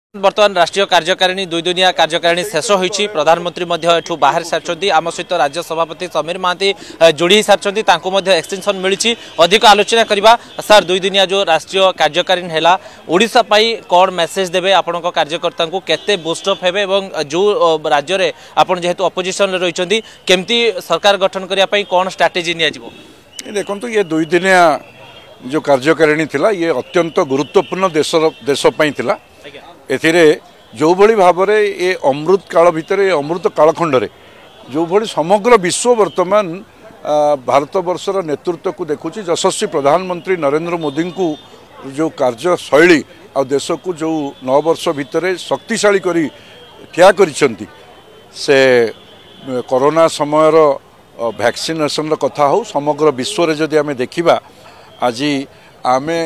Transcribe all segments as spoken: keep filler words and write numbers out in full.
बर्तमान राष्ट्रीय कार्यकारिणी दुई दुनिया कार्यकारिणी शेष होती प्रधानमंत्री एठू बाहर सारी आम सहित राज्य सभापति समीर महांती जोड़ी सारी एक्सटेंशन मिली अधिक आलोचना करवा सार दुई दुनिया जो राष्ट्रीय कार्यकारिणी है ओडिशा पाई कौन मेसेज देवे आपण कार्यकर्ता को केते बूस्टअप हेबे एवं जो राज्य में आपन जेहेतु अपोजिशन रही केमती सरकार गठन करने कौन स्ट्राटेजी नि देखो ये दुई दिनिया जो कार्यकारिणी थिला ये अत्यंत गुरुत्वपूर्ण देश देशपाई थिला एथिरे जो भली भाव में ये अमृत काल भितर अमृत कालखंड जो भली समग्र विश्व वर्तमान भारत वर्षर नेतृत्व को देखुची यशस्वी प्रधानमंत्री नरेंद्र मोदी को जो कार्यशैली आ देश को जो नौ वर्ष भितर शक्तिशाली करी ठिया करिसंती से कोरोना समयर वैक्सीनेशन कथा हो समग्र विश्व रे जदि आमे देखिबा आज आमे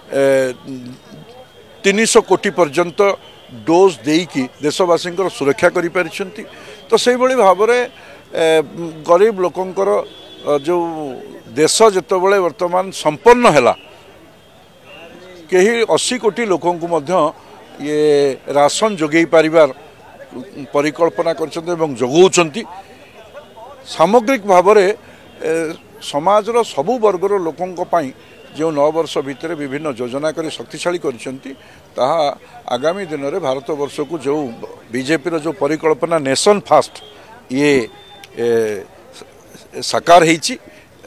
तीन सौ कोटी पर्यंत डोज देकी देशवासी सुरक्षा करि परिछंती तो से भली भाव में गरीब लोकंकर जो देश जितेबाला वर्तमान संपन्न है कहीं अस्सी कोटी लोक ये राशन जोगई पारिबार परिकल्पना कर जोगाउछंती सामग्रिक भाव में समाजर सबु वर्गर लोकों पाई जो नौ वर्ष भितर विभिन्न योजना कर शक्तिशाली करिसेंती आगामी दिन में भारत वर्ष को जो बीजेपी जो परिकल्पना नेशन फास्ट ये ए, साकार होइछि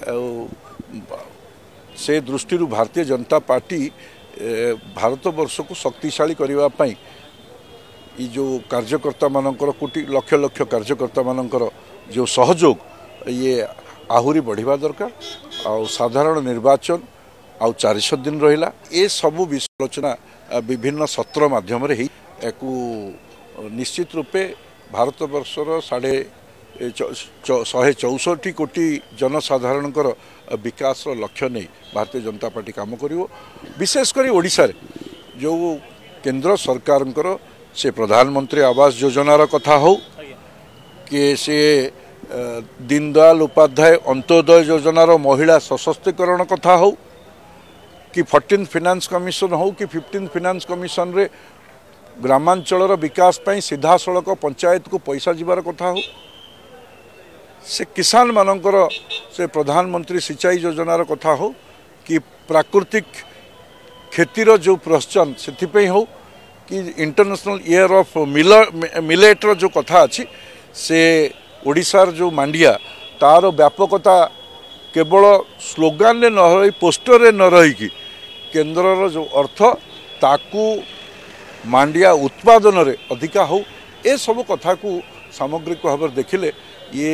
से दृष्टि भारतीय जनता पार्टी भारत वर्ष को शक्तिशाली करने पाई ये जो कार्यकर्ता मानकर कोटी लक्ष लक्ष कार्यकर्ता मानकर जो सहयोग ये आहुरी बढ़िबा दरकार आ साधारण निर्वाचन आउ चारिश दिन रहा ये सबू विश्लेषणा विभिन्न सत्र माध्यम निश्चित रूपे भारत वर्षर साढ़े शहे चौसठी कोटी जनसाधारण विकास लक्ष्य नहीं भारतीय जनता पार्टी काम करिवो विशेषकर ओडिशा रे जो केंद्र सरकार से प्रधानमंत्री आवास योजनार कथा हो कि से दीनदयाल उपाध्याय अंत्योदय योजनार महिला सशक्तिकरण कथा हो कि फोर्टीन फाइनेंस कमिशन हो कि फिफ्टीन फाइनेंस कमिशन रे ग्रामांचल विकास पाई सीधा सड़क पंचायत को पैसा जीवार कथा हो से किसान मानकर से प्रधानमंत्री सिंचाई योजनार कथा हो कि प्राकृतिक खेतीर जो प्रोत्साहन से हो कि इंटरनेशनल ईयर ऑफ मिलेटर जो कथा अच्छी से ओडिशार जो मांडिया तार व्यापकता केवल स्लोगान रे न रही पोस्टर रे न रही केंद्र जो अर्थ ताकू मांडिया उत्पादन रे अधिका हो ए सब कथा को सामग्रिक भाव में देखिले ये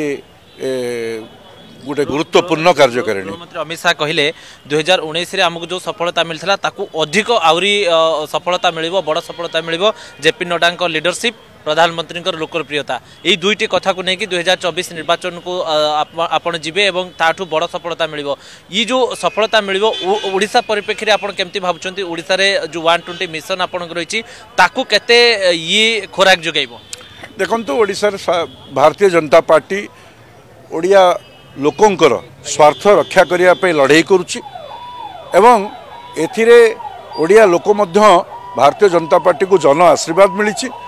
गोटे गुरुत्वपूर्ण कार्यकारिणी मंत्री अमित शाह कहले दुई हजार उन्नीस आमको जो सफलता मिलता ताकू अधिक आहरी सफलता मिलिबो बड़ सफलता मिलिबो जेपी नड्डा लीडरशिप प्रधानमंत्री लोकप्रियता यही दुईटी कथा को लेकिन दुई हजार चौबीस निर्वाचन को आपण जीवे एवं ताठू बड़ सफलता मिलिबो ये जो सफलता मिलिबो ओडिशा परिप्रेक्षी आपण केमती भाबुचंती ओडिशा रे जो वन ट्वेंटी मिशन आपण रही ताकू केते ये खोराक जोगाइबो देखंतु ओडिशा भारतीय जनता पार्टी ओडिया लोकंकर स्वार्थ रक्षा करिया पे लड़ाई करुच्ची एवं एथिरे ओडिया लोक मध्य भारतीय जनता पार्टी को जन आशीर्वाद मिली